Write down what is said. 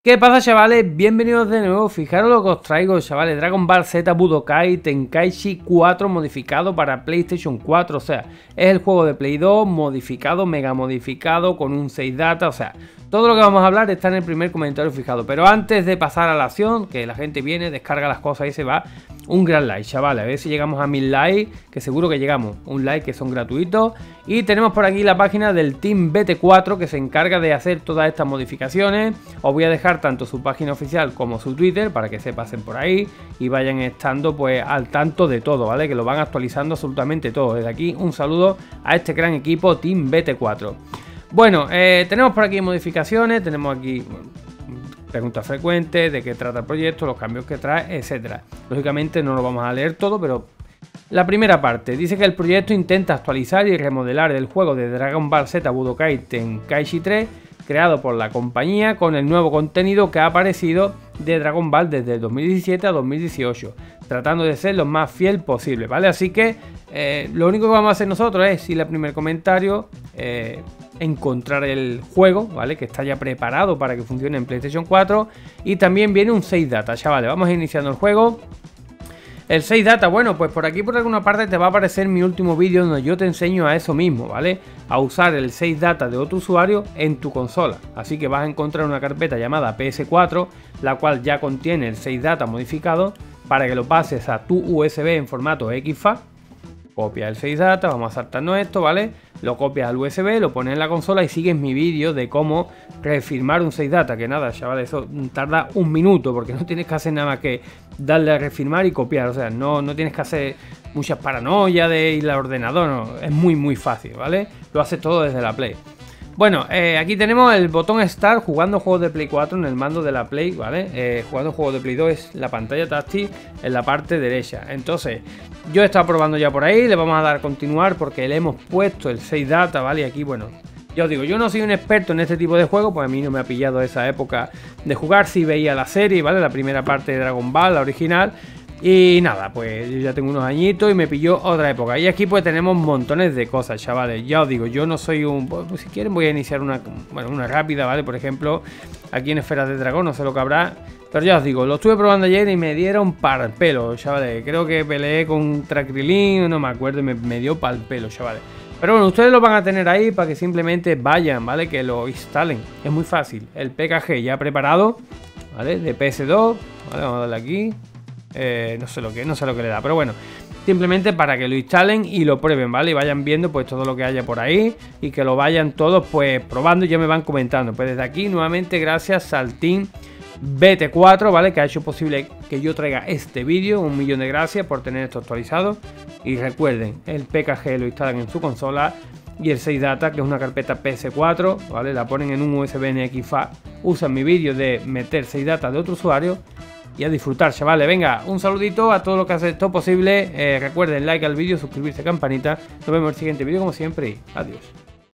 ¿Qué pasa, chavales? Bienvenidos de nuevo. Fijaros lo que os traigo, chavales. Dragon Ball Z Budokai Tenkaichi 4 modificado para PlayStation 4. O sea, es el juego de Play 2 modificado, mega modificado, con un 6 data. O sea, todo lo que vamos a hablar está en el primer comentario fijado. Pero antes de pasar a la acción, que la gente viene, descarga las cosas y se va, un gran like, chavales. A ver si llegamos a 1000 likes, que seguro que llegamos. Un like que son gratuitos. Y tenemos por aquí la página del Team BT4 que se encarga de hacer todas estas modificaciones. Os voy a dejar tanto su página oficial como su Twitter para que se pasen por ahí y vayan estando pues al tanto de todo, ¿vale? Que lo van actualizando absolutamente todo. Desde aquí un saludo a este gran equipo Team BT4. Bueno, tenemos por aquí modificaciones, tenemos aquí preguntas frecuentes, de qué trata el proyecto, los cambios que trae, etcétera. Lógicamente no lo vamos a leer todo, pero la primera parte dice que el proyecto intenta actualizar y remodelar el juego de Dragon Ball Z Budokai Tenkaichi 3 creado por la compañía con el nuevo contenido que ha aparecido de Dragon Ball desde 2017 a 2018, tratando de ser lo más fiel posible, ¿vale? Así que lo único que vamos a hacer nosotros es, ir al primer comentario, encontrar el juego, ¿vale? Que está ya preparado para que funcione en PlayStation 4 y también viene un 6 data, chavales. Vamos iniciando el juego. El 6 data, bueno, pues por aquí por alguna parte te va a aparecer mi último vídeo donde yo te enseño a eso mismo, ¿vale? A usar el 6 data de otro usuario en tu consola. Así que vas a encontrar una carpeta llamada PS4, la cual ya contiene el 6 data modificado para que lo pases a tu USB en formato XFAT. Copia el 6 data, vamos a saltarnos esto, ¿vale? Lo copias al USB, lo pones en la consola y sigues mi vídeo de cómo refirmar un 6 data. Que nada, chavales, eso tarda un minuto porque no tienes que hacer nada más que darle a refirmar y copiar. O sea, no tienes que hacer muchas paranoias de ir al ordenador, no, es muy fácil, ¿vale? Lo haces todo desde la Play. Bueno, aquí tenemos el botón Start jugando juegos de Play 4 en el mando de la Play, ¿vale? Jugando juegos de Play 2 es la pantalla táctil en la parte derecha. Entonces, yo he estado probando ya por ahí, le vamos a dar a continuar porque le hemos puesto el 6 data, ¿vale? Y aquí, bueno, ya os digo, yo no soy un experto en este tipo de juegos, pues a mí no me ha pillado esa época de jugar, si veía la serie, ¿vale? La primera parte de Dragon Ball, la original. Y nada, pues yo ya tengo unos añitos y me pilló otra época. Y aquí pues tenemos montones de cosas, chavales. Ya os digo, yo no soy un... Pues, si quieren voy a iniciar una rápida, ¿vale? Por ejemplo, aquí en Esferas de Dragón, no sé lo que habrá. Pero ya os digo, lo estuve probando ayer y me dieron pal pelo, chavales. Creo que peleé contra Krilin, no me acuerdo, y me dio pal pelo, chavales. Pero bueno, ustedes lo van a tener ahí para que simplemente vayan, ¿vale? Que lo instalen. Es muy fácil. El PKG ya preparado, ¿vale? De PS2, ¿vale? Vamos a darle aquí. No sé lo que le da, pero bueno, simplemente para que lo instalen y lo prueben, ¿vale? Y vayan viendo pues todo lo que haya por ahí y que lo vayan todos pues probando y ya me van comentando. Pues desde aquí nuevamente gracias al Team BT4, ¿vale? Que ha hecho posible que yo traiga este vídeo. 1.000.000 de gracias por tener esto actualizado. Y recuerden, el PKG lo instalan en su consola y el 6 data, que es una carpeta PS4, ¿vale? La ponen en un USB NXFAT, usan mi vídeo de meter 6 data de otro usuario y a disfrutar, chavales. Venga, un saludito a todo lo que hace esto posible. Recuerden, like al vídeo, suscribirse, campanita. Nos vemos en el siguiente vídeo como siempre y adiós.